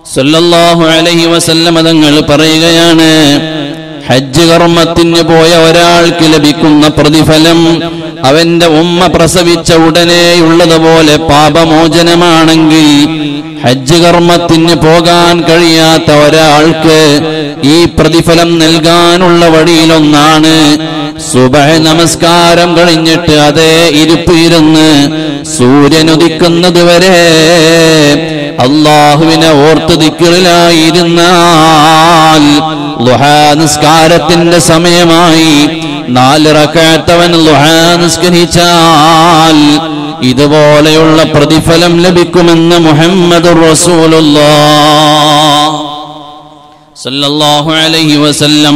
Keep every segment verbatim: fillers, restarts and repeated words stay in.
സല്ലല്ലാഹു അലൈഹി വസല്ലം തങ്ങൾ പറയുകയാണ്, ഹജ്ജ് കർമ്മത്തിന് പോയ ഒരാൾക്ക് ലഭിക്കുന്ന പ്രതിഫലം അവന്റെ ഉമ്മ പ്രസവിച്ച ഉടനെയുള്ളതുപോലെ പാപമോചനമാണെങ്കിൽ, ഹജ്ജ് കർമ്മത്തിന് പോകാൻ കഴിയാത്ത ഒരാൾക്ക് ഈ പ്രതിഫലം നൽകാനുള്ള വഴിയിലൊന്നാണ് സുബഹ് നമസ്കാരം കഴിഞ്ഞിട്ട് അതേ ഇരിപ്പ് ഇരുന്ന് സൂര്യനുദിക്കുന്നത് വരെ അല്ലാഹുവിനെ ഓർത്ത് ദിക്റിലായിരുന്നാൽ, ളുഹാ നിസ്കാരത്തിന്റെ സമയമായി നാല് റക്അത്ത് അവൻ ളുഹാ നിസ്കരിച്ചാൽ ഇതുപോലെയുള്ള പ്രതിഫലം ലഭിക്കുമെന്ന് മുഹമ്മദുർ റസൂലുള്ളാഹ് സല്ലല്ലാഹു അലൈഹി വസല്ലം.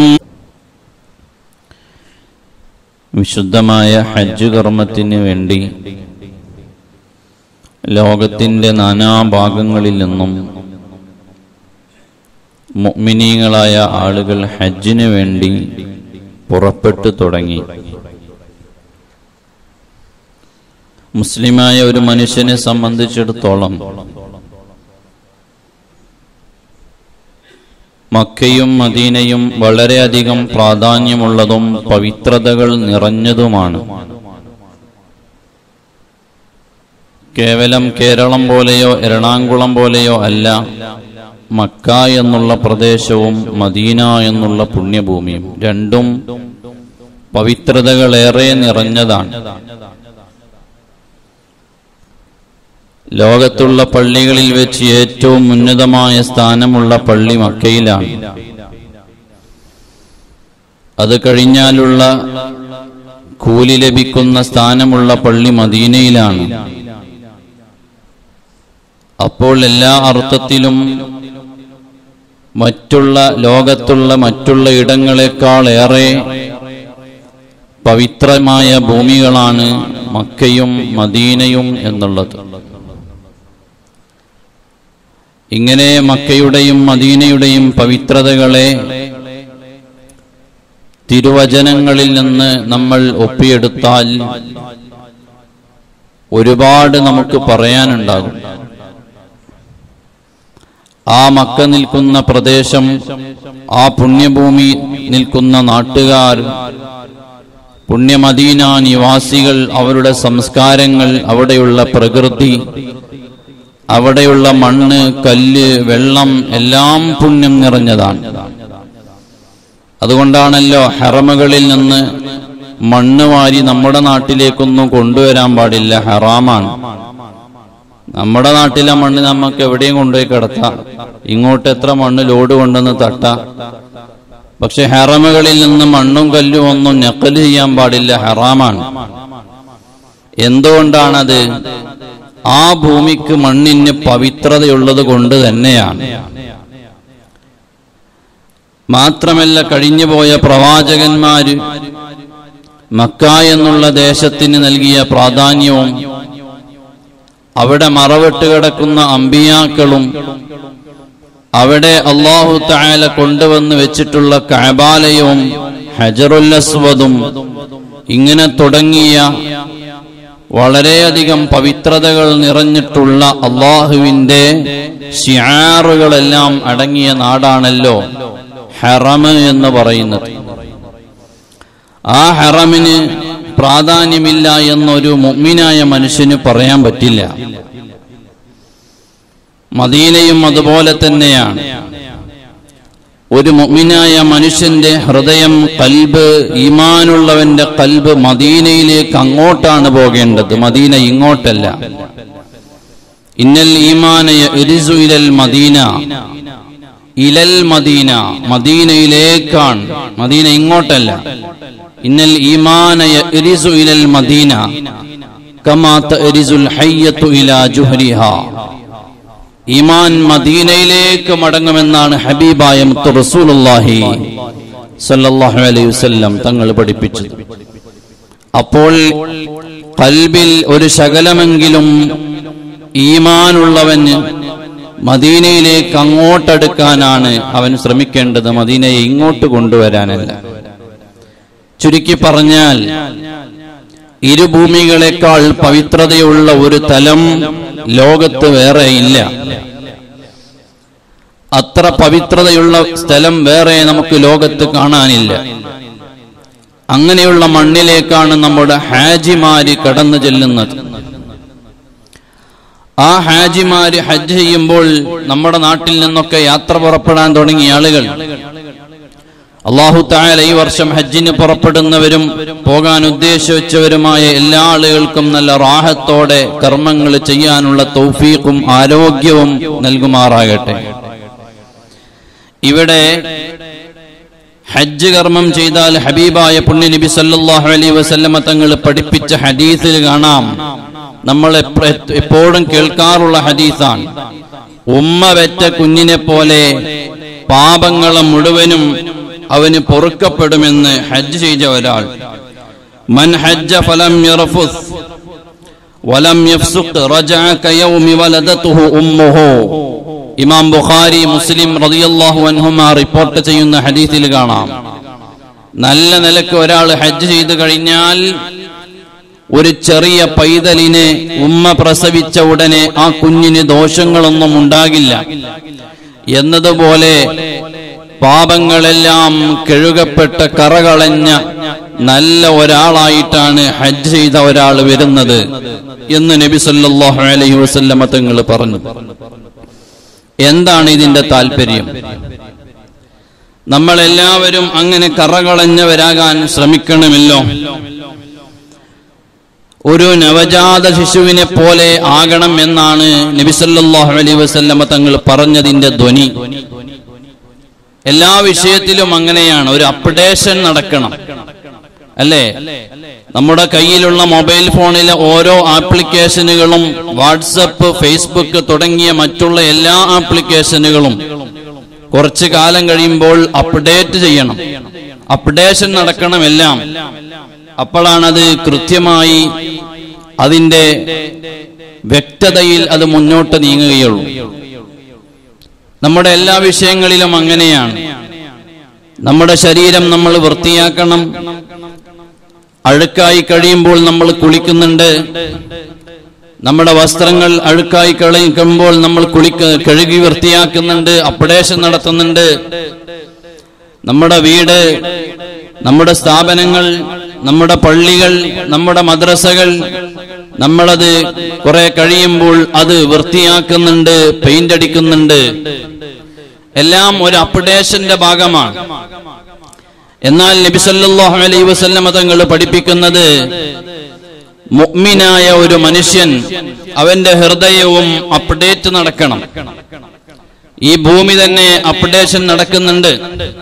വിശുദ്ധമായ ഹജ്ജ് കർമ്മത്തിന് വേണ്ടി ലോകത്തിന്റെ നാനാഭാഗങ്ങളിൽ നിന്നും മുഅ്മിനീങ്ങളായ ആളുകൾ ഹജ്ജിന് വേണ്ടി പുറപ്പെട്ടു തുടങ്ങി. മുസ്ലിമായ ഒരു മനുഷ്യനെ സംബന്ധിച്ചിടത്തോളം മക്കയും മദീനയും വളരെയധികം പ്രാധാന്യമുള്ളതും പവിത്രതകൾ നിറഞ്ഞതുമാണ്. കേവലം കേരളം പോലെയോ എറണാകുളം പോലെയോ അല്ല മക്ക എന്നുള്ള പ്രദേശവും മദീന എന്നുള്ള പുണ്യഭൂമിയും. രണ്ടും പവിത്രതകളേറെ നിറഞ്ഞതാണ്. ലോകത്തുള്ള പള്ളികളിൽ വെച്ച് ഏറ്റവും ഉന്നതമായ സ്ഥാനമുള്ള പള്ളി മക്കയിലാണ്. അത് കഴിഞ്ഞാലുള്ള കൂലി ലഭിക്കുന്ന സ്ഥാനമുള്ള പള്ളി മദീനയിലാണ്. അപ്പോൾ എല്ലാ അർത്ഥത്തിലും മറ്റുള്ള ലോകത്തുള്ള മറ്റുള്ള ഇടങ്ങളെക്കാൾ ഏറെ പവിത്രമായ ഭൂമികളാണ് മക്കയും മദീനയും എന്നുള്ളത്. ഇങ്ങനെ മക്കയുടെയും മദീനയുടെയും പവിത്രതകളെ തിരുവചനങ്ങളിൽ നിന്ന് നമ്മൾ ഒപ്പിയെടുത്താൽ ഒരുപാട് നമുക്ക് പറയാനുണ്ടാകും. ആ മക്ക നിൽക്കുന്ന പ്രദേശം, ആ പുണ്യഭൂമി നിൽക്കുന്ന നാട്ടുകാർ, പുണ്യമദീന നിവാസികൾ, അവരുടെ സംസ്കാരങ്ങൾ, അവിടെയുള്ള പ്രകൃതി, അവിടെയുള്ള മണ്ണ്, കല്ല്, വെള്ളം എല്ലാം പുണ്യം നിറഞ്ഞതാണ്. അതുകൊണ്ടാണല്ലോ ഹറമുകളിൽ നിന്ന് മണ്ണ് വാരി നമ്മുടെ നാട്ടിലേക്കൊന്നും കൊണ്ടുവരാൻ പാടില്ല, ഹറാമാണ്. നമ്മുടെ നാട്ടിലെ മണ്ണ് നമുക്ക് എവിടെയും കൊണ്ടുപോയി കിടത്താം, ഇങ്ങോട്ട് എത്ര മണ്ണ് ലോഡ് കൊണ്ടുവന്ന് തട്ടാം. പക്ഷെ ഹറമുകളിൽ നിന്ന് മണ്ണും കല്ലും ഒന്നും നഖൽ ചെയ്യാൻ പാടില്ല, ഹറാമാണ്. എന്തുകൊണ്ടാണത്? ആ ഭൂമിക്ക് മണ്ണിന് പവിത്രതയുള്ളത് കൊണ്ട് തന്നെയാണ്. മാത്രമല്ല, കഴിഞ്ഞുപോയ പ്രവാചകന്മാര് മക്ക എന്നുള്ള ദേശത്തിന് നൽകിയ പ്രാധാന്യവും അവിടെ മറവിട്ട് കിടക്കുന്ന അമ്പിയാക്കളും അവിടെ അല്ലാഹു തആല കൊണ്ടുവന്ന് വെച്ചിട്ടുള്ള കഅബാലയവും ഹജറുൽ അസ്വദും ഇങ്ങനെ തുടങ്ങിയ വളരെയധികം പവിത്രതകൾ നിറഞ്ഞിട്ടുള്ള അല്ലാഹുവിന്റെ ശിആറുകളെല്ലാം അടങ്ങിയ നാടാണല്ലോ ഹറം എന്ന് പറയുന്നത്. ആ ഹറമിന് പ്രാധാന്യമില്ല എന്നൊരു മുഅ്മിനായ മനുഷ്യന് പറയാൻ പറ്റില്ല. മദീനയും അതുപോലെ തന്നെയാണ്. ഒരു മുഅ്മിനായ മനുഷ്യന്റെ ഹൃദയം, ഖൽബ്, ഈമാനുള്ളവന്റെ ഖൽബ് മദീനയിലേക്ക് അങ്ങോട്ടാണ് പോകേണ്ടത്, മദീന ഇങ്ങോട്ടല്ല. ഇന്നൽ ഈമാന യരിസു ഇലൽ മദീന, ഇലൽ മദീന, മദീനയിലേക്കാണ്, മദീന ഇങ്ങോട്ടല്ല. ഇന്നൽ ഈമാന യരിസു ഇലൽ മദീന കമാ തരിസുൽ ഹയ്യത്തു ഇലാ ജുഹരിഹാ. ഈമാൻ മദീനയിലേക്ക് മടങ്ങുമെന്നാണ് ഹബീബായ മുത്ത് റസൂലുള്ളാഹി സ്വല്ലല്ലാഹു അലൈഹി വസല്ലം തങ്ങൾ പഠിപ്പിച്ചത്. അപ്പോൾ ഖൽബിൽ ഒരു ശകലമെങ്കിലും ഈമാനുള്ളവന് മദീനയിലേക്ക് അങ്ങോട്ടടുക്കാനാണ് അവൻ ശ്രമിക്കേണ്ടത്, മദീനയെ ഇങ്ങോട്ട് കൊണ്ടുവരാനല്ല. ചുരുക്കി പറഞ്ഞാൽ, ഇരുഭൂമികളെക്കാൾ പവിത്രതയുള്ള ഒരു തലം ലോകത്ത് വേറെ ഇല്ല. അത്ര പവിത്രതയുള്ള സ്ഥലം വേറെ നമുക്ക് ലോകത്ത് കാണാനില്ല. അങ്ങനെയുള്ള മണ്ണിലേക്കാണ് നമ്മുടെ ഹാജിമാര് കടന്നു ചെല്ലുന്നത്. ആ ഹാജിമാര് ഹജ്ജ് ചെയ്യുമ്പോൾ നമ്മുടെ നാട്ടിൽ നിന്നൊക്കെ യാത്ര പുറപ്പെടാൻ തുടങ്ങിയ ആളുകൾ, അല്ലാഹു തആല ഈ വർഷം ഹജ്ജിന് പുറപ്പെടുന്നവരും പോകാൻ ഉദ്ദേശിച്ചവരുമായ എല്ലാ ആളുകൾക്കും നല്ല റാഹത്തോടെ കർമ്മങ്ങൾ ചെയ്യാനുള്ള തൗഫീഖും ആരോഗ്യവും നൽകുമാറാകട്ടെ. ഇവിടെ ഹജ്ജ് കർമ്മം ചെയ്താൽ ഹബീബായ പുണ്യ നബി സല്ലല്ലാഹു അലൈഹി വസല്ലമ തങ്ങൾ പഠിപ്പിച്ച ഹദീസിൽ കാണാം, നമ്മൾ എപ്പോഴും കേൾക്കാറുള്ള ഹദീസാണ്, ഉമ്മ വെച്ച കുഞ്ഞിനെ പോലെ പാപങ്ങളെ മുഴുവനും അവന് പൊറുക്കപ്പെടുമെന്ന് ഹജ്ജ് ചെയ്ത ഒരാൾ. മൻ ഹജ്ജ ഫലം യർഫുസ് വലം യഫ്സുഖ് റജഅ കയൗമി വലദതുഹു ഉമ്മുഹു. ഇമാം ബുഖാരി, മുസ്ലിം റളിയല്ലാഹു അൻഹുമാ റിപ്പോർട്ട് ചെയ്യുന്ന ഹദീസിൽ കാണാം, നല്ല നിലക്ക് ഒരാൾ ഹജ്ജ് ചെയ്തു കഴിഞ്ഞാൽ ഒരു ചെറിയ പൈതലിനെ ഉമ്മ പ്രസവിച്ച ഉടനെ ആ കുഞ്ഞിന് ദോഷങ്ങളൊന്നും ഉണ്ടാകില്ല എന്നതുപോലെ പാപങ്ങളെല്ലാം കഴുകപ്പെട്ട കറകളഞ്ഞ നല്ല ഒരാളായിട്ടാണ് ഹജ്ജ് ചെയ്ത ഒരാൾ വരുന്നത് എന്ന് നബി സല്ലല്ലാഹു അലൈഹി വസല്ലമ തങ്ങൾ പറഞ്ഞു. എന്താണ് ഇതിന്റെ താല്പര്യം? നമ്മളെല്ലാവരും അങ്ങനെ കറകളഞ്ഞവരാകാൻ ശ്രമിക്കണമല്ലോ. ഒരു നവജാത ശിശുവിനെ പോലെ ആകണം എന്നാണ് നബി സല്ലല്ലാഹു അലൈഹി വസല്ലമ തങ്ങൾ പറഞ്ഞതിന്റെ ധ്വനി. എല്ലാ വിഷയത്തിലും അങ്ങനെയാണ്, ഒരു അപ്ഡേഷൻ നടക്കണം, അല്ലേ? നമ്മുടെ കയ്യിലുള്ള മൊബൈൽ ഫോണിലെ ഓരോ ആപ്ലിക്കേഷനുകളും വാട്സപ്പ്, ഫേസ്ബുക്ക് തുടങ്ങിയ മറ്റുള്ള എല്ലാ ആപ്ലിക്കേഷനുകളും കുറച്ചു കാലം കഴിയുമ്പോൾ അപ്ഡേറ്റ് ചെയ്യണം, അപ്ഡേഷൻ നടക്കണം എല്ലാം. അപ്പോഴാണത് കൃത്യമായി അതിന്റെ വ്യക്തതയിൽ അത് മുന്നോട്ട് നീങ്ങുകയുള്ളൂ. നമ്മുടെ എല്ലാ വിഷയങ്ങളിലും അങ്ങനെയാണ്. നമ്മുടെ ശരീരം നമ്മൾ വൃത്തിയാക്കണം. അഴുക്കായി കഴിയുമ്പോൾ നമ്മൾ കുളിക്കുന്നുണ്ട്. നമ്മുടെ വസ്ത്രങ്ങൾ അഴുക്കായി കഴിയുമ്പോൾ നമ്മൾ കുളിക്ക കഴുകി വൃത്തിയാക്കുന്നുണ്ട്, അപ്ഡേഷൻ നടത്തുന്നുണ്ട്. നമ്മുടെ വീട്, നമ്മുടെ സ്ഥാപനങ്ങൾ, നമ്മുടെ പള്ളികൾ, നമ്മുടെ മദ്രസകൾ, നമ്മളത് കുറെ കഴിയുമ്പോൾ അത് വൃത്തിയാക്കുന്നുണ്ട്, പെയിന്റ് അടിക്കുന്നുണ്ട്. എല്ലാം ഒരു അപ്ഡേഷന്റെ ഭാഗമാണ്. എന്നാൽ നബി സല്ലല്ലാഹു അലൈഹി വസല്ലമ തങ്ങൾ പഠിപ്പിക്കുന്നത്, മുഅ്മിനായ ഒരു മനുഷ്യൻ അവന്റെ ഹൃദയവും അപ്ഡേറ്റ് നടക്കണം. ഈ ഭൂമി തന്നെ അപ്ഡേഷൻ നടക്കുന്നുണ്ട്.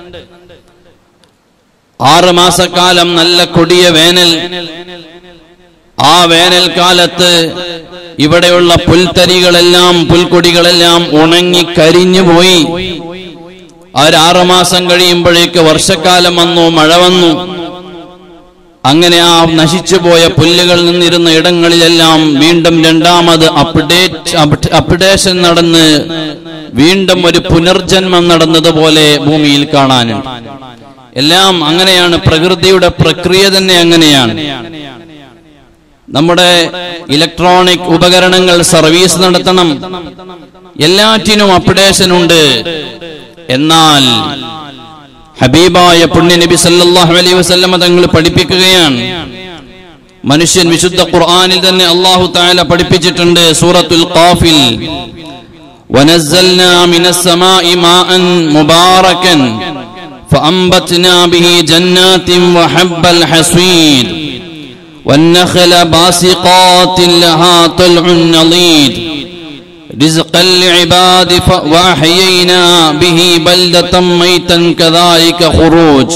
ആറ് മാസക്കാലം നല്ല കൊടിയ വേനൽ. ആ വേനൽക്കാലത്ത് ഇവിടെയുള്ള പുൽത്തരികളെല്ലാം, പുൽക്കൊടികളെല്ലാം ഉണങ്ങി കരിഞ്ഞുപോയി. ഒരാറുമാസം കഴിയുമ്പോഴേക്ക് വർഷക്കാലം വന്നു, മഴ വന്നു. അങ്ങനെ ആ നശിച്ചുപോയ പുല്ലുകൾ നിന്നിരുന്ന ഇടങ്ങളിലെല്ലാം വീണ്ടും രണ്ടാമത് അപ്ഡേറ്റ് അപ്ഡേഷൻ നടന്ന് വീണ്ടും ഒരു പുനർജന്മം നടന്നതുപോലെ ഭൂമിയിൽ കാണാനുണ്ട്. എല്ലാം അങ്ങനെയാണ്. പ്രകൃതിയുടെ പ്രക്രിയ തന്നെ അങ്ങനെയാണ്. നമ്മുടെ ഇലക്ട്രോണിക് ഉപകരണങ്ങൾ സർവീസ് നടത്തണം, എല്ലാറ്റിനും അപ്ഡേഷൻ ഉണ്ട്. എന്നാൽ ഹബീബായ പുണ്യ നബി സല്ലല്ലാഹു അലൈഹി വസല്ലമ തങ്ങൾ പഠിപ്പിക്കുകയാണ്, മനുഷ്യൻ വിശുദ്ധ ഖുർആനിൽ തന്നെ അല്ലാഹു തആല പഠിപ്പിച്ചിട്ടുണ്ട്. സൂറത്തുൽ ഖാഫിൽ, വനസ്സൽനാ മിനസ് സമാഇ മാഅൻ മുബാറകൻ ഫഅംബത്നാ ബിഹി ജന്നാത്തിൻ വഹബ്ബൽ ഹസീദ് والنخل باسقات لها طلع نضيد رزقا لعباد وأحيينا به بلدة ميتا كذلك خروج.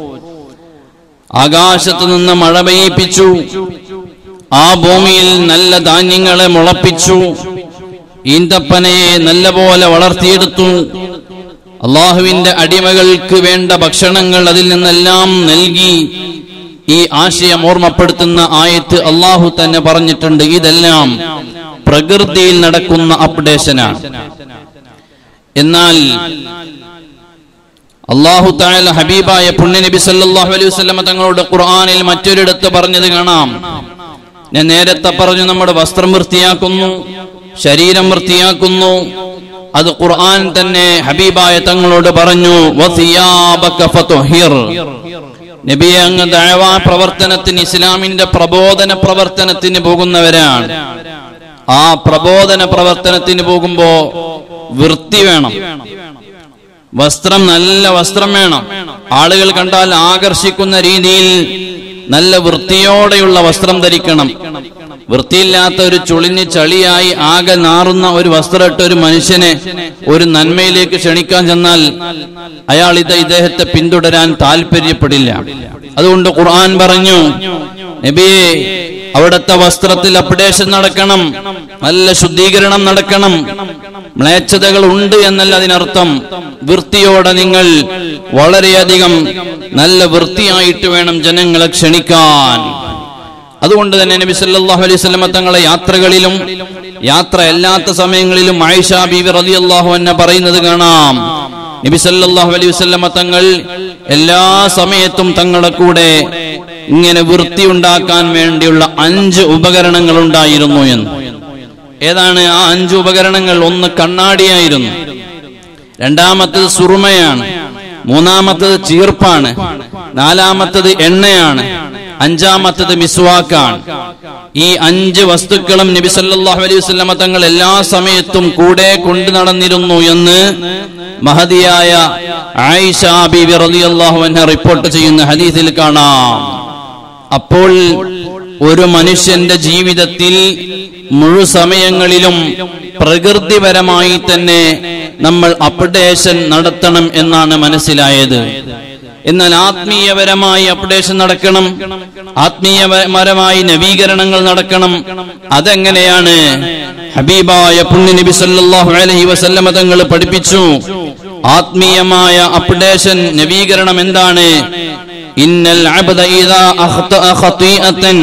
ആകാശത്തു നിന്ന് മഴ പെയ്യിപ്പിച്ചു, ആ ഭൂമിയിൽ നല്ല ധാന്യങ്ങളെ മുളപ്പിച്ചു, ഈന്തപ്പനയെ നല്ല പോലെ വളർത്തിയെടുത്തു. അള്ളാഹുവിന്റെ അടിമകൾക്ക് വേണ്ട ഭക്ഷണങ്ങൾ അതിൽ നിന്നെല്ലാം നൽകി. ഈ ആശയം ഓർമ്മപ്പെടുത്തുന്ന ആയത്ത് അള്ളാഹു തന്നെ പറഞ്ഞിട്ടുണ്ട്. ഇതെല്ലാം പ്രകൃതിയിൽ നടക്കുന്ന അപ്ഡേഷനാണ്. എന്നാൽ അല്ലാഹു തആല ഹബീബായ പുണ്യ നബി സല്ലല്ലാഹു അലൈഹി വസല്ലം തങ്ങളോട് ഖുർആനിൽ മറ്റൊരിടത്ത് പറഞ്ഞത് കാണാം. ഞാൻ നേരത്തെ പറഞ്ഞു, നമ്മുടെ വസ്ത്രം വൃത്തിയാക്കുന്നു, ശരീരം വൃത്തിയാക്കുന്നു, അത് ഖുർആൻ തന്നെ ഹബീബായ തങ്ങളോട് പറഞ്ഞു, വസിയാബക ഫതുഹിർ. നബിയെ, അങ്ങ് ദഅവാ പ്രവർത്തനത്തിന്, ഇസ്ലാമിന്റെ പ്രബോധന പ്രവർത്തനത്തിന് പോകുന്നവരാണ്. ആ പ്രബോധന പ്രവർത്തനത്തിന് പോകുമ്പോ വൃത്തി വേണം, വസ്ത്രം നല്ല വസ്ത്രം വേണം, ആളുകൾ കണ്ടാൽ ആകർഷിക്കുന്ന രീതിയിൽ നല്ല വൃത്തിയോടെയുള്ള വസ്ത്രം ധരിക്കണം. വൃത്തിയില്ലാത്ത ഒരു ചുളിഞ്ഞ് ചളിയായി ആകെ നാറുന്ന ഒരു വസ്ത്രമിട്ട് ഒരു മനുഷ്യനെ ഒരു നന്മയിലേക്ക് ക്ഷണിക്കാൻ ചെന്നാൽ അയാൾ ഇത് ഇദ്ദേഹത്തെ പിന്തുടരാൻ താല്പര്യപ്പെടില്ല. അതുകൊണ്ട് ഖുർആൻ പറഞ്ഞു, നബിയെ, അവിടുത്തെ വസ്ത്രത്തിൽ അപ്ഡേഷൻ നടക്കണം, നല്ല ശുദ്ധീകരണം നടക്കണം. മ്ലേച്ഛതകൾ ഉണ്ട് എന്നല്ല അതിനർത്ഥം. വൃത്തിയോടെ നിങ്ങൾ വളരെയധികം നല്ല വൃത്തിയായിട്ട് വേണം ജനങ്ങളെ ക്ഷണിക്കാൻ. അതുകൊണ്ട് തന്നെ നബി സല്ലല്ലാഹു അലൈഹി വസല്ലം തങ്ങളെ യാത്രകളിലും യാത്ര അല്ലാത്ത സമയങ്ങളിലും ആയിഷ ബീവി റളിയല്ലാഹു അൻഹ പറയുന്നത് കാണാം, നബി സല്ലല്ലാഹു അലൈഹി വസല്ലം തങ്ങൾ എല്ലാ സമയത്തും തങ്ങളുടെ കൂടെ ഇങ്ങനെ വൃത്തി ഉണ്ടാക്കാൻ വേണ്ടിയുള്ള അഞ്ച് ഉപകരണങ്ങൾ ഉണ്ടായിരുന്നു എന്ന്. ഏതാണ് ആ അഞ്ച് ഉപകരണങ്ങൾ? ഒന്ന് കണ്ണാടിയായിരുന്നു, രണ്ടാമത്തത് സുറുമയാണ്, മൂന്നാമത്തത് ചീർപ്പാണ്, നാലാമത്തത് എണ്ണയാണ്, അഞ്ചാമത്തത് മിസ്വാക്കാണ്. ഈ അഞ്ച് വസ്തുക്കളും നബി സല്ലല്ലാഹു അലൈഹി വസല്ലം തങ്ങൾ എല്ലാ സമയത്തും കൂടെ കൊണ്ടു നടന്നിരുന്നു എന്ന് മഹദിയായ ആയിഷ ബീവി റളിയല്ലാഹു അൻഹ റിപ്പോർട്ട് ചെയ്യുന്ന ഹദീസിൽ കാണാം. അപ്പോൾ ഒരു മനുഷ്യന്റെ ജീവിതത്തിൽ മുഴുസമയങ്ങളിലും പ്രകൃതിപരമായി തന്നെ നമ്മൾ അപ്ഡേഷൻ നടത്തണം എന്നാണ് മനസ്സിലായത്. എന്നാൽ ആത്മീയപരമായി അപ്ഡേഷൻ നടക്കണം, ആത്മീയപരമായി നവീകരണങ്ങൾ നടക്കണം. അതെങ്ങനെയാണ്? ഹബീബായ പുണ്യ നബി സല്ലല്ലാഹു അലൈഹി വസല്ലം തങ്ങൾ പഠിപ്പിച്ചു. ആത്മീയമായ അപ്ഡേഷൻ, നവീകരണം എന്താണ്? ഇന്നൽ അബ്ദ ഇദാ അഖ്തഅ ഖതീഅതൻ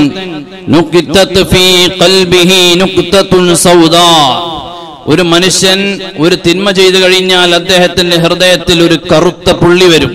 നുക്തത് ഫീ ഖൽബിഹി നുക്തതുൻ സൗദാ. ഒരു മനുഷ്യൻ ഒരു തിന്മ ചെയ്തു കഴിഞ്ഞാൽ അദ്ദേഹത്തിന്റെ ഹൃദയത്തിൽ ഒരു കറുത്ത പുള്ളി വരും.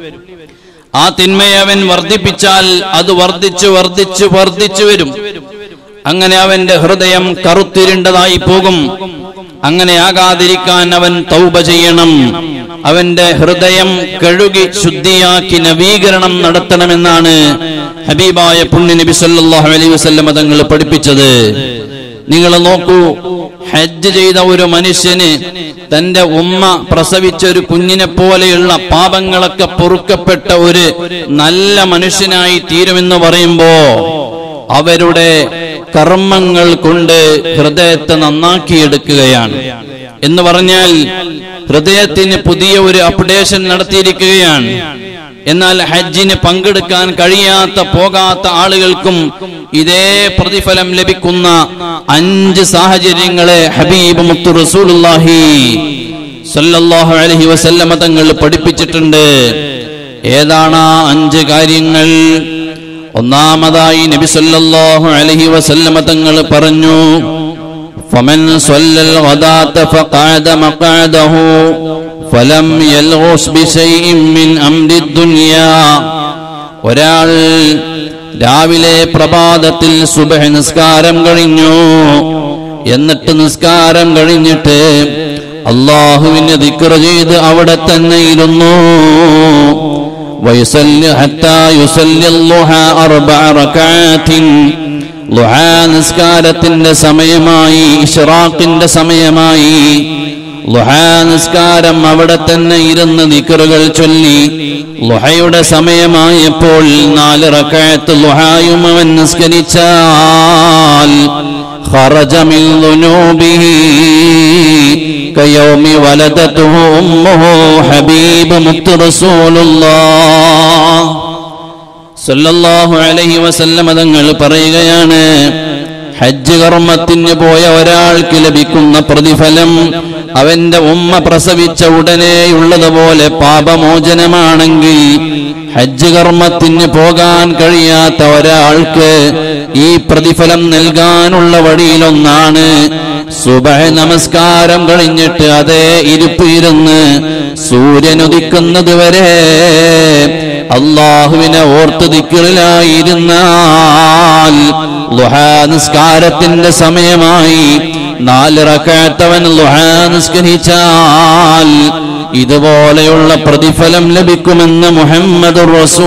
ആ തിന്മയെ അവൻ വർദ്ധിപ്പിച്ചാൽ അത് വർദ്ധിച്ചു വർദ്ധിച്ചു വർദ്ധിച്ചു വരും. അങ്ങനെ അവന്റെ ഹൃദയം കറുത്തിരുണ്ടതായി പോകും. അങ്ങനെ ആകാതിരിക്കാൻ അവൻ തൗബ ചെയ്യണം. അവന്റെ ഹൃദയം കഴുകി ശുദ്ധിയാക്കി നവീകരണം നടത്തണമെന്നാണ് ഹബീബായ പുണ്യ നബി സല്ലല്ലാഹു അലൈഹി വസല്ലം തങ്ങൾ പഠിപ്പിച്ചത്. നിങ്ങൾ നോക്കൂ, ഹജ്ജ് ചെയ്ത ഒരു മനുഷ്യന് തന്റെ ഉമ്മ പ്രസവിച്ച ഒരു കുഞ്ഞിനെ പോലെയുള്ള പാപങ്ങളൊക്കെ പൊറുക്കപ്പെട്ട ഒരു നല്ല മനുഷ്യനായി തീരുമെന്ന് പറയുമ്പോ അവരുടെ കർമ്മങ്ങൾ കൊണ്ട് ഹൃദയത്തെ നന്നാക്കിയെടുക്കുകയാണ് എന്ന് പറഞ്ഞാൽ ഹൃദയത്തിന് പുതിയ ഒരു അപ്ഡേഷൻ നടത്തിയിരിക്കുകയാണ്. എന്നാൽ ഹജ്ജിന് പങ്കെടുക്കാൻ കഴിയാത്ത പോകാത്ത ആളുകൾക്കും ഇതേ പ്രതിഫലം ലഭിക്കുന്ന അഞ്ച് സാഹചര്യങ്ങളെ ഹബീബ് മുത്തു റസൂലുള്ളാഹി സല്ലല്ലാഹു അലൈഹി വസല്ലം തങ്ങൾ പഠിപ്പിച്ചിട്ടുണ്ട്. ഏതാണ് ആ അഞ്ച് കാര്യങ്ങൾ? ഒന്നാമതായി നബി സല്ലല്ലാഹു അലൈഹി വസല്ലം തങ്ങൾ പറഞ്ഞു, ഫമൻ സ്വല്ലൽ ഗദാത ഫഖഅദ മഖഅദഹു ഫലം യൽഗുസ് ബിശൈഇൻ മിൻ അംരി ദുനിയാ. ഒരാൾ രാവിലെ പ്രഭാതത്തിൽ സുബ്ഹ് നിസ്കാരം കഴിഞ്ഞു, എന്നിട്ട് നിസ്കാരം കഴിഞ്ഞിട്ട് അല്ലാഹുവിനെ ദിക്ർ ചെയ്ത് അവിടെ തന്നെ ഇരുന്നു. വയസല്ലി ഹത്താ യുസല്ലി അൽളുഹാ അർബഅ റകഅത്തിൻ. ളുഹാ നിസ്കാരത്തിന്റെ സമയമായി, ഇശ്റാഖിന്റെ സമയമായി. ളുഹാ നിസ്കാരം അവിടെ തന്നെ ഇരുന്ന് ദിക്റുകൾ ചൊല്ലി. ളുഹയുടെ സമയമായപ്പോൾ നാല് റകഅത്ത് ളുഹായും അവൻ നിസ്കരിച്ചാൽ ഖറജ മിൻ ദുനൂബിഹി കയൗമി വലദതുഹു ഉമ്മുഹു. ഹബീബ് മുത്തു റസൂലുള്ളാഹ് സല്ലല്ലാഹു അലൈഹി വസല്ലം തങ്ങൾ പറയുകയാണ്, ഹജ്ജ് കർമ്മത്തിന് പോയ ഒരാൾക്ക് ലഭിക്കുന്ന പ്രതിഫലം അവന്റെ ഉമ്മ പ്രസവിച്ച ഉടനെയുള്ളതുപോലെ പാപമോചനമാണെങ്കിൽ, ഹജ്ജ് കർമ്മത്തിന് പോകാൻ കഴിയാത്ത ഒരാൾക്ക് ഈ പ്രതിഫലം നൽകാനുള്ള വഴിയിലൊന്നാണ് സുബഹ് നമസ്കാരം കഴിഞ്ഞിട്ട് അതേ ഇരിപ്പ് ഇരുന്ന് സൂര്യനുദിക്കുന്നത് വരെ അല്ലാഹുവിനെ ഓർത്ത് ദിക്റിലായിരുന്നാൽ ളുഹാ നിസ്കാരത്തിന്റെ സമയമായി, നാല് റക്അത്ത് അവൻ ളുഹാ നിസ്കരിച്ചാൽ ഇതുപോലെയുള്ള പ്രതിഫലം ലഭിക്കുമെന്ന് മുഹമ്മദുർ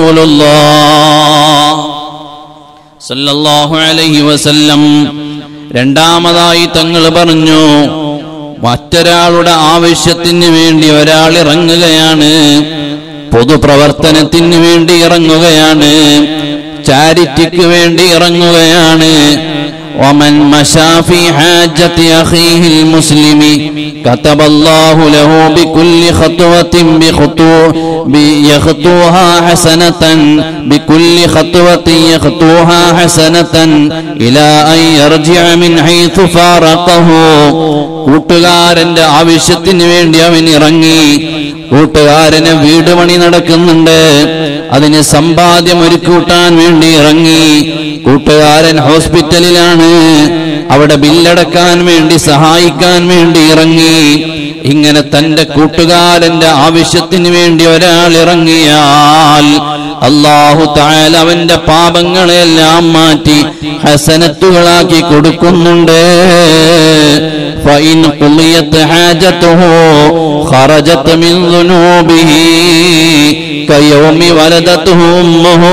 റസൂലുള്ളാഹ് സല്ലല്ലാഹു അലൈഹി വസല്ലം. രണ്ടാമതായി തങ്ങൾ പറഞ്ഞു, മറ്റൊരാളുടെ ആവശ്യത്തിന് വേണ്ടി ഒരാൾ ഇറങ്ങുകയാണ്, പൊതുപ്രവർത്തനത്തിന് വേണ്ടി ഇറങ്ങുകയാണ്, ചാരിറ്റിക്ക് വേണ്ടി ഇറങ്ങുകയാണ്. ومن مشى في حاجة أخيه المسلم كتب الله له بكل خطوة بخطو يخطوها حسنة بكل خطوة يخطوها حسنة إلى أن يرجع من حيث فارقه. കൂട്ടുകാരന്റെ ആവശ്യത്തിന് വേണ്ടി അവൻ ഇറങ്ങി. കൂട്ടുകാരന് വീട് പണി നടക്കുന്നുണ്ട്, അതിന് സമ്പാദ്യം ഒരുക്കൂട്ടാൻ വേണ്ടി ഇറങ്ങി. കൂട്ടുകാരൻ ഹോസ്പിറ്റലിലാണ്, അവിടെ ബില്ലടക്കാൻ വേണ്ടി സഹായിക്കാൻ വേണ്ടി ഇറങ്ങി. ഇങ്ങനെ തന്റെ കൂട്ടുകാരന്റെ ആവശ്യത്തിന് വേണ്ടി ഒരാൾ ഇറങ്ങിയാൽ അല്ലാഹു തആല അവന്റെ പാപങ്ങളെല്ലാം മാറ്റി ഹസനത്തുകളാക്കി കൊടുക്കുന്നുണ്ട്. فإن قضيت حاجته خرجت من ذنوبه كيوم ولدته أمه.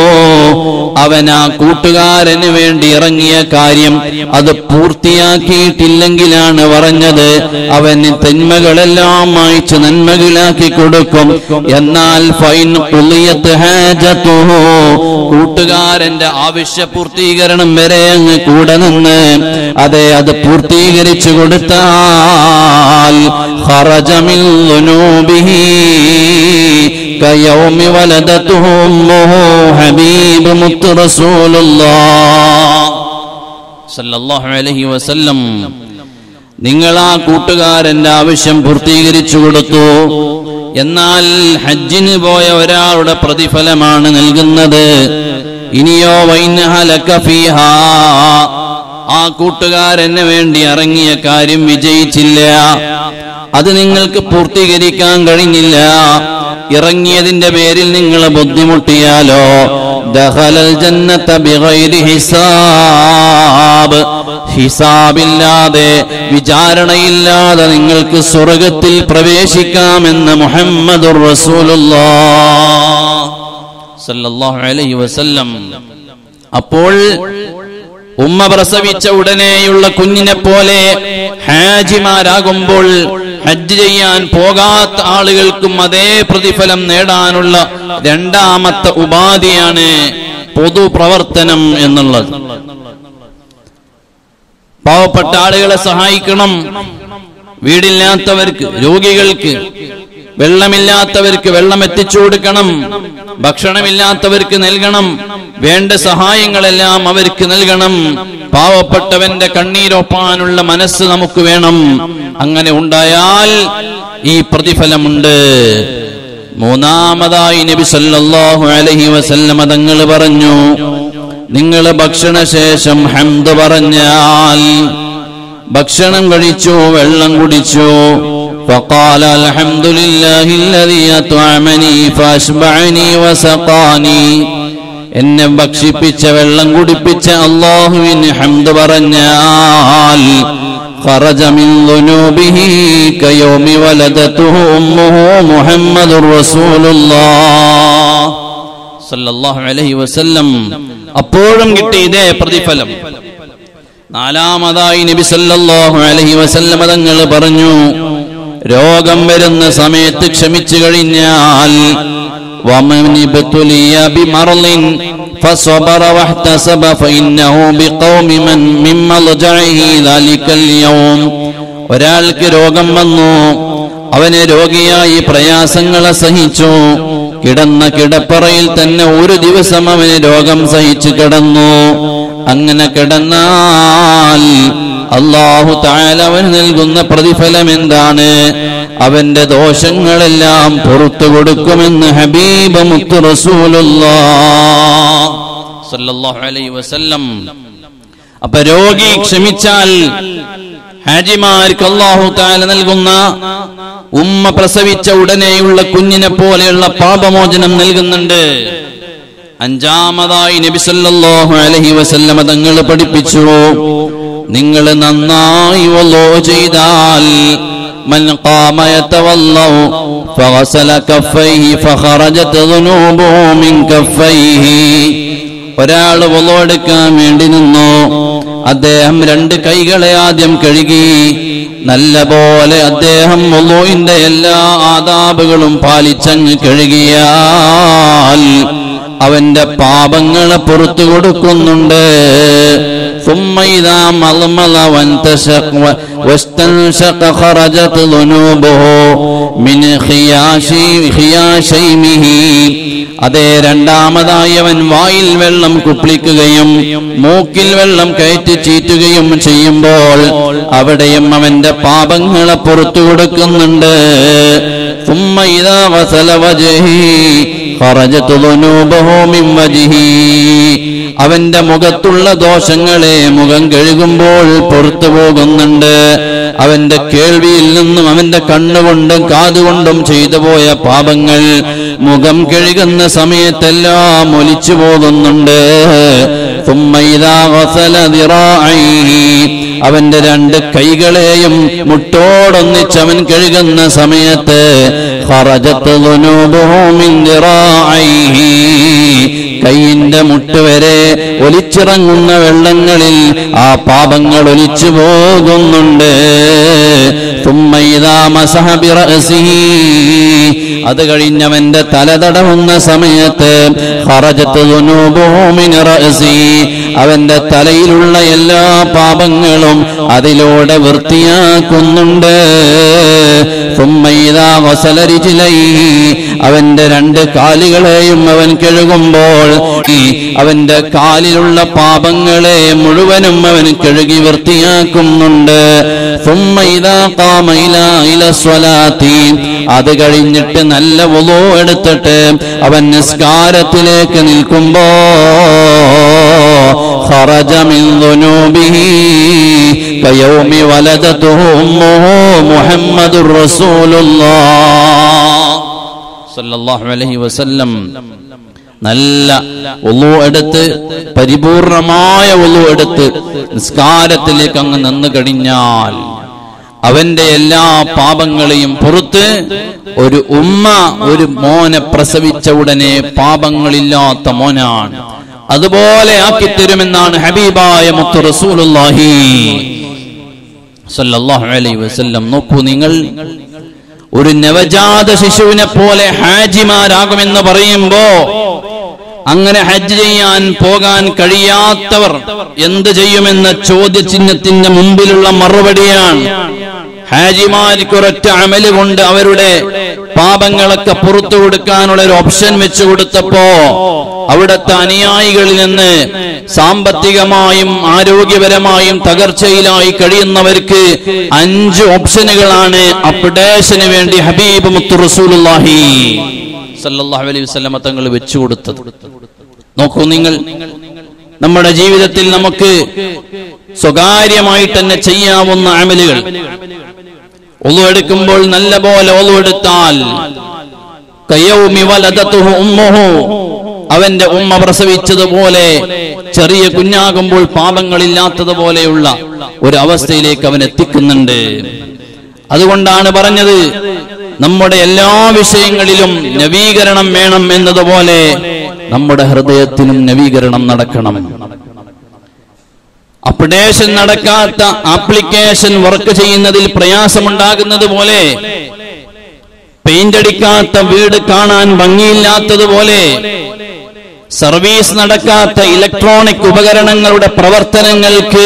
അവൻ ആ കൂട്ടുകാരന് വേണ്ടി ഇറങ്ങിയ കാര്യം അത് പൂർത്തിയാക്കിയിട്ടില്ലെങ്കിലാണ് പറഞ്ഞത് അവന് തിന്മകളെല്ലാം മായ്ച്ച് നന്മകളാക്കി കൊടുക്കും. എന്നാൽ ഫൈൻ ഖുളിയത്ത് ഹാജതുഹു, കൂട്ടുകാരന്റെ ആവശ്യ പൂർത്തീകരണം വരെ അങ്ങ് കൂടെ നിന്ന് അതെ അത് പൂർത്തീകരിച്ചു കൊടുത്താൽ ഖറജ മിൻ ദുനൂബിഹി കയൗമി വലദതുഹു ഉമ്മുഹു. ഹബീബ് മുത്ത് റസൂലുള്ളാഹ് സല്ലല്ലാഹു അലൈഹി വസല്ലം, നിങ്ങൾ ആ കൂട്ടുകാരന്റെ ആവശ്യം പൂർത്തീകരിച്ചു കൊടുത്തു. എന്നാൽ ഹജ്ജിന് പോയ ഒരാളുടെ പ്രതിഫലമാണ് നൽകുന്നത്. ഇനിയോ വൈനഹലക ഫീഹാ, ആ കൂട്ടുകാരന് വേണ്ടി ഇറങ്ങിയ കാര്യം വിജയിച്ചില്ല, അത് നിങ്ങൾക്ക് പൂർത്തീകരിക്കാൻ കഴിഞ്ഞില്ല, ഇറങ്ങിയതിന്റെ പേരിൽ നിങ്ങൾ ബുദ്ധിമുട്ടിയാലോ ദഖലൽ ജന്നത ബിഗൈരി ഹിസാബ്, ഹിസാബില്ലാതെ വിചാരണയില്ലാതെ നിങ്ങൾക്ക് സ്വർഗ്ഗത്തിൽ പ്രവേശിക്കാമെന്ന് മുഹമ്മദുർ റസൂലുള്ളാഹ് സല്ലല്ലാഹു അലൈഹി വസല്ലം. അപ്പോൾ ഉമ്മ പ്രസവിച്ച ഉടനെയുള്ള കുഞ്ഞിനെ പോലെ ഹാജിമാരാകുമ്പോൾ ഹജ്ജ് ചെയ്യാൻ പോകാത്ത ആളുകൾക്കും അതേ പ്രതിഫലം നേടാനുള്ള രണ്ടാമത്തെ ഉപാധിയാണ് പൊതുപ്രവർത്തനം എന്നുള്ളത്. പാവപ്പെട്ട ആളുകളെ സഹായിക്കണം, വീടില്ലാത്തവർക്ക്, രോഗികൾക്ക്, വെള്ളമില്ലാത്തവർക്ക് വെള്ളം എത്തിച്ചു കൊടുക്കണം, ഭക്ഷണമില്ലാത്തവർക്ക് നൽകണം, വേണ്ട സഹായങ്ങളെല്ലാം അവർക്ക് നൽകണം. പാവപ്പെട്ടവന്റെ കണ്ണീരൊപ്പാനുള്ള മനസ്സ് നമുക്ക് വേണം. അങ്ങനെ ഉണ്ടായാൽ ഈ പ്രതിഫലമുണ്ട്. മൂന്നാമതായി നബി സല്ലല്ലാഹു അലൈഹി വസല്ലം തങ്ങൾ പറഞ്ഞു, നിങ്ങൾ ഭക്ഷണശേഷം ഹംദ് പറഞ്ഞാൽ, ഭക്ഷണം കഴിച്ചു, വെള്ളം കുടിച്ചു, فقال الحمد لله الذي أطعمني فأشبعني وسقاني, എന്നെ ഭക്ഷിപ്പിച്ച വെള്ളം കുടിപ്പിച്ച അല്ലാഹുവിന് ഹംദ് പറഞ്ഞാൽ خرج من ذنوبه كيوم ولدته أمه محمد رسول الله സല്ലല്ലാഹു അലൈഹി വസല്ലം. അപ്പോഴും കിട്ടി ഇതേ പ്രതിഫലം. നാലാമതായി നബി സല്ലല്ലാഹു അലൈഹി വസല്ലം തങ്ങൾ പറഞ്ഞു, രോഗം വരുന്ന സമയത്ത് ക്ഷമിച്ചു കഴിഞ്ഞാൽ ومن ابتلي بمرض فصبر واحتسب فإنه بقوم من من مضجعه ذلك اليوم. ഒരാൾക്ക് രോഗം വന്നു, അവനെ രോഗിയായി പ്രയാസങ്ങളെ സഹിച്ചു, കിടന്ന കിടപ്പറയിൽ തന്നെ ഒരു ദിവസം അവന് രോഗം സഹിച്ചു കിടന്നു. അങ്ങനെ കിടന്നാൽ അല്ലാഹു തആല അവന് നൽകുന്ന പ്രതിഫലം എന്താണ്? അവന്റെ ദോഷങ്ങളെല്ലാം പുറത്തു കൊടുക്കുമെന്ന് ഹബീബ് മുത്ത് റസൂലുള്ളാഹ് സല്ലല്ലാഹു അലൈഹി വസല്ലം. അപ്പൊ രോഗി ക്ഷമിച്ചാൽ ഹാജിമാർക്ക് അല്ലാഹു തആല നൽകുന്ന ഉമ്മ പ്രസവിച്ച ഉടനെയുള്ള കുഞ്ഞിനെ പോലെയുള്ള പാപമോചനം നൽകുന്നുണ്ട്. അഞ്ചാമതായി നബി സല്ലല്ലാഹു അലൈഹി വസല്ലം തങ്ങൾ പഠിപ്പിച്ചു, നിങ്ങൾ നന്നായി വളൂ ചെയ്താൽ من قام يتولى فغسل كفيه فخرجت ذنوبه من كفيه ഒരാൾ വളൂ എടുക്കാൻ വേണ്ടി നിന്നു, അദ്ദേഹം രണ്ട് കൈകളെ ആദ്യം കഴുകി, നല്ല പോലെ അദ്ദേഹം വളൂഇന്റെ എല്ലാ ആദാബുകളും പാലിച്ചങ്ങ് കഴുകിയാൽ അവന്റെ പാപങ്ങളെ പുറത്തു കൊടുക്കുന്നുണ്ട്. ثم إذا مضمض وانتشق واستنشق خرجت ذنوبه من خياشيمه. അതേ രണ്ടാമതായി അവൻ വായിൽ വെള്ളം കുപ്പിളിക്കുകയും മൂക്കിൽ വെള്ളം കയറ്റി ചീറ്റുകയും ചെയ്യുമ്പോൾ അവിടെയും അവന്റെ പാപങ്ങളെ പുറത്തു കൊടുക്കുന്നുണ്ട്. ثم إذا غسل وجهه خرجت ذنوبه من وجهه. അവന്റെ മുഖത്തുള്ള ദോഷങ്ങളെ മുഖം കഴുകുമ്പോൾ പുറത്തു പോകുന്നുണ്ട്. അവന്റെ കേൾവിയിൽ നിന്നും അവന്റെ കണ്ണുകൊണ്ടും കാതുകൊണ്ടും ചെയ്തു പോയ പാപങ്ങൾ മുഖം കഴുകുന്ന സമയത്തെല്ലാം ഒലിച്ചു പോകുന്നുണ്ട്. ثم إذا غسل ذراعيه. അവന്റെ രണ്ട് കൈകളെയും മുട്ടോടൊന്നിച്ചവൻ കഴുകുന്ന സമയത്ത് خرجت ذنوبه من ذراعيه. കൈയിന്റെ മുട്ട് വരെ ഒലിച്ചിറങ്ങുന്ന വെള്ളങ്ങളിൽ ആ പാപങ്ങൾ ഒലിച്ചു പോകുന്നുണ്ട്. ثم إذا مسح برأسه. അത് കഴിഞ്ഞവന്റെ തല തടവുന്ന സമയത്ത് خرجت ذنوبه من رأسه. അവന്റെ തലയിലുള്ള എല്ലാ പാപങ്ങളും അതിലൂടെ വൃത്തിയാക്കുന്നുണ്ട്. ثم إذا غسل رجليه. അവന്റെ രണ്ട് കാലുകളെയും അവൻ കഴുകുമ്പോൾ അവന്റെ കാലിലുള്ള പാപങ്ങളെ മുഴുവനും അവൻ കഴുകി വൃത്തിയാക്കുന്നുണ്ട്. ثم إذا قام إلى الصلاة. അത് കഴിഞ്ഞിട്ട് നല്ല വുളൂ എടുത്തിട്ട് അവൻ നിസ്കാരത്തിലേക്ക് നിൽക്കുമ്പോ خرج من ذنوبه كيوم ولدته أمه محمد رسول الله صلى الله عليه وسلم. നല്ല വുളൂ എടുത്ത് പരിപൂർണമായ വുളൂ എടുത്ത് നിസ്കാരത്തിലേക്ക് അങ്ങ് നിന്ന് കഴിഞ്ഞാൽ അവന്റെ എല്ലാ പാപങ്ങളെയും പുറത്ത് ഒരു ഉമ്മ ഒരു മോനെ പ്രസവിച്ച ഉടനെ പാപങ്ങളില്ലാത്ത മോനാണ്, അതുപോലെ ആക്കിത്തരുമെന്നാണ് ഹബീബായ മുത്ത് റസൂലുള്ളാഹി സ്വല്ലല്ലാഹു അലൈഹി വസല്ലം. നോക്കൂ, നിങ്ങൾ ഒരു നവജാത ശിശുവിനെ പോലെ ഹാജിമാരാകുമെന്ന് പറയുമ്പോ അങ്ങനെ ഹജ്ജ് ചെയ്യാൻ പോകാൻ കഴിയാത്തവർ എന്ത് ചെയ്യുമെന്ന ചോദ്യചിഹ്നത്തിന്റെ മുമ്പിലുള്ള മറുപടിയാണ്. ഹാജിമാർക്ക് ഒരൊറ്റ അമല് കൊണ്ട് അവരുടെ പാപങ്ങളൊക്കെ പുറത്തു കൊടുക്കാനുള്ള ഒരു ഓപ്ഷൻ വെച്ചു കൊടുത്തപ്പോ അവിടുത്തെ അനുയായികളിൽ നിന്ന് സാമ്പത്തികമായും ആരോഗ്യപരമായും തകർച്ചയിലായി കഴിയുന്നവർക്ക് അഞ്ച് ഓപ്ഷനുകളാണ് അപ്ഡേഷന് വേണ്ടി ഹബീബ് മുത്ത് റസൂലുള്ളാഹി സല്ലല്ലാഹു അലൈഹി വസല്ലം തങ്ങൾ വെച്ചു കൊടുത്തത്. നോക്കൂ നിങ്ങൾ, നമ്മുടെ ജീവിതത്തിൽ നമുക്ക് സ്വകാര്യമായി തന്നെ ചെയ്യാവുന്ന അമലുകൾ. ഒളു എടുക്കുമ്പോൾ നല്ല പോലെ ഒളു എടുത്താൽ കയൗമി വലദതുഹു ഉമ്മുഹു, അവന്റെ ഉമ്മ പ്രസവിച്ചതുപോലെ ചെറിയ കുഞ്ഞാകുമ്പോൾ പാപങ്ങളില്ലാത്തതുപോലെയുള്ള ഒരു അവസ്ഥയിലേക്ക് അവൻ എത്തിക്കുന്നുണ്ട്. അതുകൊണ്ടാണ് പറഞ്ഞത് നമ്മുടെ എല്ലാ വിഷയങ്ങളിലും നവീകരണം വേണം എന്നതുപോലെ നമ്മുടെ ഹൃദയത്തിലും നവീകരണം നടക്കണം. അപ്ഡേഷൻ നടക്കാത്ത ആപ്ലിക്കേഷൻ വർക്ക് ചെയ്യുന്നതിൽ പ്രയാസമുണ്ടാകുന്നത് പോലെ, പെയിന്റ് അടിക്കാത്ത വീട് കാണാൻ ഭംഗിയില്ലാത്തതുപോലെ, സർവീസ് നടക്കാത്ത ഇലക്ട്രോണിക് ഉപകരണങ്ങളുടെ പ്രവർത്തനങ്ങൾക്ക്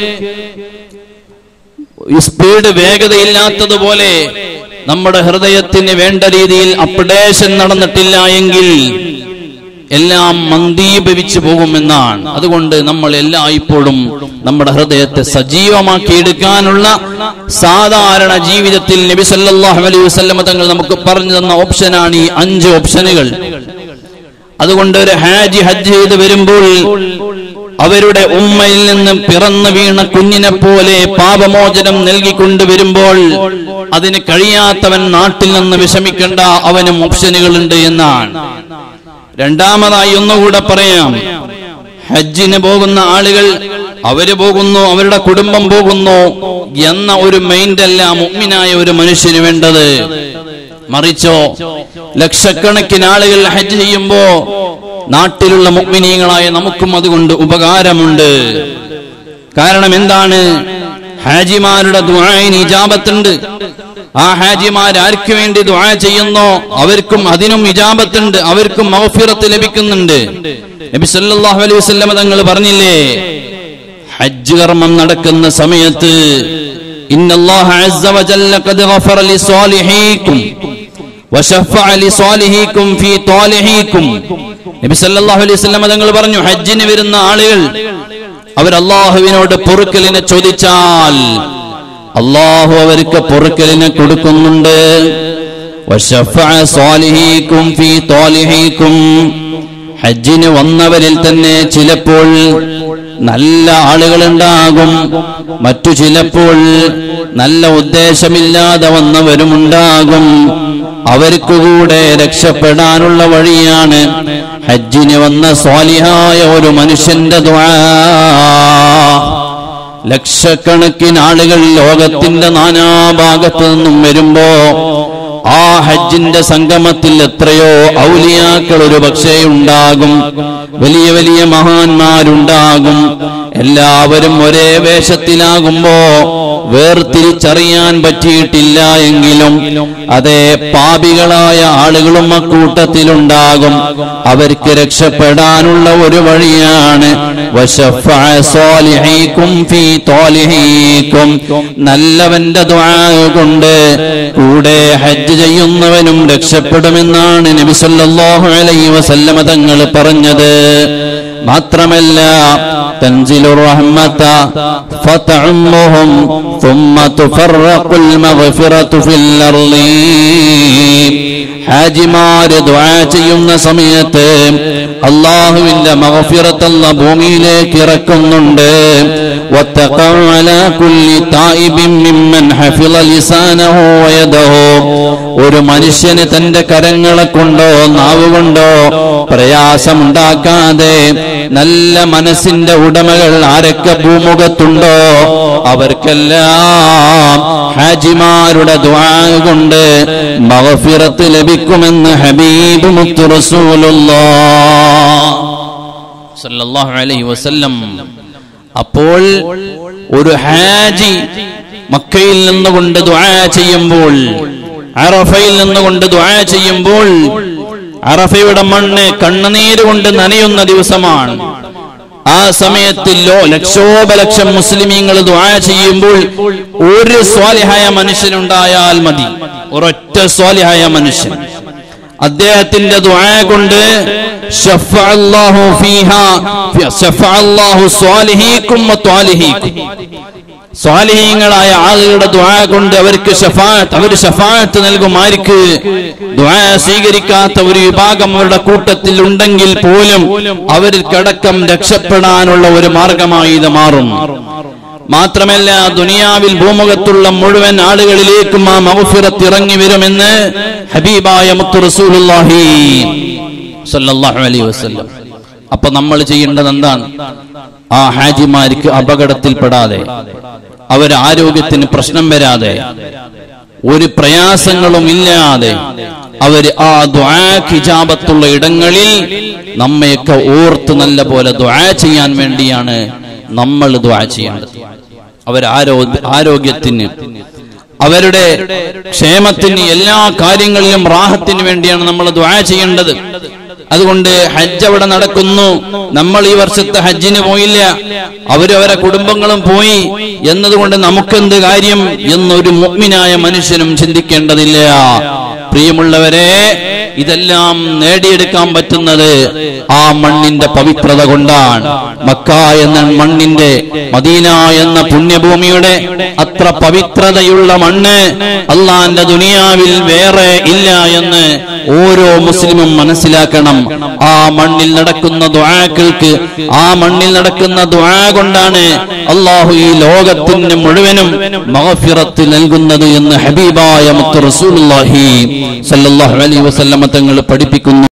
സ്പീഡ് വേഗതയില്ലാത്തതുപോലെ നമ്മുടെ ഹൃദയത്തിന് വേണ്ട രീതിയിൽ അപ്ഡേഷൻ നടന്നിട്ടില്ല എങ്കിൽ എല്ലാം മന്ദീഭവിച്ചു പോകുമെന്നാണ്. അതുകൊണ്ട് നമ്മൾ എല്ലായ്പ്പോഴും നമ്മുടെ ഹൃദയത്തെ സജീവമാക്കിയെടുക്കാനുള്ള സാധാരണ ജീവിതത്തിൽ നബി സല്ലല്ലാഹു അലൈഹി വസല്ലം തങ്ങൾ നമുക്ക് പറഞ്ഞു തന്ന ഓപ്ഷനാണ് ഈ അഞ്ച് ഓപ്ഷനുകൾ. അതുകൊണ്ട് ഒരു ഹാജി ഹജ്ജ് ചെയ്ത് വരുമ്പോൾ അവരുടെ ഉമ്മയിൽ നിന്ന് പിറന്നു വീണ കുഞ്ഞിനെ പോലെ പാപമോചനം നൽകിക്കൊണ്ടുവരുമ്പോൾ അതിന് കഴിയാത്തവൻ നാട്ടിൽ നിന്ന് വിഷമിക്കേണ്ട, അവനും ഓപ്ഷനുകളുണ്ട് എന്നാണ്. രണ്ടാമതായി ഒന്നുകൂടെ പറയാം, ഹജ്ജിന് പോകുന്ന ആളുകൾ അവര് പോകുന്നു, അവരുടെ കുടുംബം പോകുന്നു എന്ന ഒരു മൈൻഡല്ല മുഅ്മിനായ ഒരു മനുഷ്യന് വേണ്ടത്. മറിച്ചോ ലക്ഷക്കണക്കിന് ആളുകൾ ഹജ്ജ് ചെയ്യുമ്പോ നാട്ടിലുള്ള മുഅ്മിനീങ്ങളായ നമുക്കും അതുകൊണ്ട് ഉപകാരമുണ്ട്. കാരണം എന്താണ്? ഹാജിമാരുടെ ദുആഇന് ഇജാബത്തുണ്ട്. ആ ഹാജിമാർ ആർക്ക് വേണ്ടി ദുആ ചെയ്യുന്നോ അവർക്കും അതിനും ഇജാബത്തുണ്ട്, അവർക്കും മഗ്ഫിറത്ത് ലഭിക്കുന്നുണ്ട്. നബി സല്ലല്ലാഹു അലൈഹി വസല്ലം തങ്ങൾ പറഞ്ഞില്ലേ, ഹജ്ജ് കർമ്മം നടക്കുന്ന സമയത്ത് ഇന്നല്ലാഹ അസ്സ വജല്ല ഖദ് ഗഫറ ലിസ്വാലിഹീകും വശഫഅ ലിസ്വാലിഹീകും ഫീ ത്വാലിഹീകും. നബി സല്ലല്ലാഹു അലൈഹി വസല്ലം തങ്ങൾ പറഞ്ഞു, ഹജ്ജിന് വരുന്ന ആളുകൾ അവർ അല്ലാഹുവിനോട് പൊറുക്കലിനെ ചോദിച്ചാൽ അല്ലാഹു അവർക്ക് പൊറുക്കലിനെ കൊടുക്കുന്നുണ്ട്. വശഫഅ സ്വാലിഹീകും ഫീ ത്വാലിഹീകും. ഹജ്ജിന് വന്നവരിൽ തന്നെ ചിലപ്പോൾ നല്ല ആളുകളുണ്ടാകും, മറ്റു ചിലപ്പോൾ നല്ല ഉദ്ദേശമില്ലാതെ വന്നവരുമുണ്ടാകും. അവർക്ക് കൂടെ രക്ഷപ്പെടാനുള്ള വഴിയാണ് ഹജ്ജിന് വന്ന സ്വാലിഹായ ഒരു മനുഷ്യന്റെ ദുആ. ലക്ഷക്കണക്കിന് ആളുകൾ ലോകത്തിന്റെ നാനാഭാഗത്തു നിന്നും വരുമ്പോ ആ ഹജ്ജിന്റെ സംഗമത്തിൽ എത്രയോ ഔലിയാക്കൾ ഒരു പക്ഷേ ഉണ്ടാകും, വലിയ വലിയ മഹാന്മാരുണ്ടാകും. എല്ലാവരും ഒരേ വേഷത്തിലാകുമ്പോ വേർതിരിച്ചറിയാൻ പറ്റിയിട്ടില്ല എങ്കിലും അതേ പാപികളായ ആളുകളും അക്കൂട്ടത്തിലുണ്ടാകും. അവർക്ക് രക്ഷപ്പെടാനുള്ള ഒരു വഴിയാണ് വശഫഅ സ്വാലിഹീകും ഫീ ത്വാലിഹീകും. നല്ലവന്റെ ദുആ കൊണ്ട് കൂടെ ഹജ്ജ് ചെയ്യുന്നവനും രക്ഷപ്പെടുമെന്നാണ് നബി സല്ലല്ലാഹു അലൈഹി വസല്ലമ തങ്ങൾ പറഞ്ഞത്. മാത്രമല്ല തൻസിലുർ റഹ്മത ഫതഉമ്മുഹും ثم تفرق المغفرة في الأرض. ഹാജിമാര് ദുആ ചെയ്യുന്ന സമയത്ത് അല്ലാഹുവിന്റെ മഗ്ഫിറത്ത് അല്ലാഹു ഭൂമിയിലേക്ക് ഇറക്കുന്നുണ്ട്. വത്തഖഉ അലാ കുല്ലി തായിബിൻ മിമ്മൻ ഹഫിള ലിസാനഹു വയദഹു. ഒരു മനുഷ്യന് തന്റെ കരങ്ങളെ കൊണ്ടോ നാവ് കൊണ്ടോ പ്രയാസമുണ്ടാക്കാതെ നല്ല മനസ്സിന്റെ ഉടമകൾ ആരൊക്കെ ഭൂമുഖത്തുണ്ടോ അവർക്കെല്ലാം ഹാജിമാരുടെ ദുആ കൊണ്ട് മഗ്ഫിറത്ത് ലഭിക്കുമെന്ന് ഹബീബ് മുത്ത് റസൂലുള്ളാഹ് സല്ലല്ലാഹു അലൈഹി വസല്ലം. അപ്പോൾ ഒരു ഹാജി മക്കയിൽ നിന്നുകൊണ്ട് ദുആ ചെയ്യുമ്പോൾ, അറഫയിൽ നിന്നുകൊണ്ട് ദുആ ചെയ്യുമ്പോൾ, അറഫയുടെ മണ്ണ് കണ്ണുനീര് കൊണ്ട് നനയുന്ന ദിവസമാണ്. ആ സമയത്തിലോ ലക്ഷോപലക്ഷം മുസ്ലിമീങ്ങൾ ദുആ ചെയ്യുമ്പോൾ ഒരു സ്വാലിഹായ മനുഷ്യനുണ്ടായാൽ മതി, ഒരൊറ്റ സ്വാലിഹായ മനുഷ്യൻ. അദ്ദേഹത്തിന്റെ ദുആ കൊണ്ട് ശഫഅല്ലാഹു ഫീഹാ ശഫഅല്ലാഹു സ്വാലിഹീകും വത്വാലിഹീകും. സ്വാലിഹീങ്ങളായ ആളുകളുടെ ദുആ കൊണ്ട് അവർക്ക് ശഫാഅത്ത് അവർ ശഫാഅത്ത് നൽകും. ആർക്ക്? ദുആ സ്വീകരിക്കാത്ത ഒരു വിഭാഗം അവരുടെ കൂട്ടത്തിൽ ഉണ്ടെങ്കിൽ പോലും അവർക്കടക്കം രക്ഷപ്പെടാനുള്ള ഒരു മാർഗമായി ഇത് മാറും. മാത്രമല്ല ദുനിയാവിൽ ഭൂമുഖത്തുള്ള മുഴുവൻ ആളുകളിലേക്കും ആ മഗ്ഫിറത്ത് ഇറങ്ങി വരുമെന്ന് ഹബീബായ മുത്ത് റസൂലുള്ളാഹി സ്വല്ലല്ലാഹു അലൈഹി വസല്ലം. അപ്പൊ നമ്മൾ ചെയ്യേണ്ടത് എന്താണ്? ആ ഹാജിമാർക്ക് അപകടത്തിൽപ്പെടാതെ, അവർ ആരോഗ്യത്തിന് പ്രശ്നം വരാതെ, ഒരു പ്രയാസങ്ങളും ഇല്ലാതെ അവർ ആ ദുആക്ക് ഇജാബത്തുള്ള ഇടങ്ങളിൽ നമ്മയൊക്കെ ഓർത്ത് നല്ല പോലെ ദുആ ചെയ്യാൻ വേണ്ടിയാണ് നമ്മൾ ദുആ ചെയ്യേണ്ടത്. അവർ ആരോഗ്യത്തിന്, അവരുടെ ക്ഷേമത്തിന്, എല്ലാ കാര്യങ്ങളിലും റാഹത്തിന് വേണ്ടിയാണ് നമ്മൾ ദുആ ചെയ്യേണ്ടത്. അതുകൊണ്ട് ഹജ്ജ് അവിടെ നടക്കുന്നു, നമ്മൾ ഈ വർഷത്തെ ഹജ്ജിന് പോയില്ല, അവരവരെ കുടുംബങ്ങളും പോയി എന്നതുകൊണ്ട് നമുക്കെന്ത് കാര്യം എന്നൊരു മുഅ്മിനായ മനുഷ്യനും ചിന്തിക്കേണ്ടതില്ല. പ്രിയമുള്ളവരെ, ഇതെല്ലാം നേടിയെടുക്കാൻ പറ്റുന്നത് ആ മണ്ണിന്റെ പവിത്രത കൊണ്ടാണ്. മക്ക എന്ന മണ്ണിന്റെ, മദീന എന്ന പുണ്യഭൂമിയുടെ അത്ര പവിത്രതയുള്ള മണ്ണ് അള്ളാന്റെ ദുനിയാവിൽ വേറെ ഇല്ല എന്ന് ഓരോ മുസ്ലിമും മനസ്സിലാക്കണം. ആ മണ്ണിൽ നടക്കുന്ന ദുആകൾക്ക്, ആ മണ്ണിൽ നടക്കുന്ന ദുആ കൊണ്ടാണ് അള്ളാഹു ഈ ലോകത്തിന് മുഴുവനും മഗ്ഫിറത്ത് നൽകുന്നത് എന്ന് ഹബീബായ മുത്ത് റസൂലുള്ളാഹി സ്വല്ലല്ലാഹു അലൈഹി വസല്ലം തങ്ങൾ പഠിപ്പിക്കുന്നു.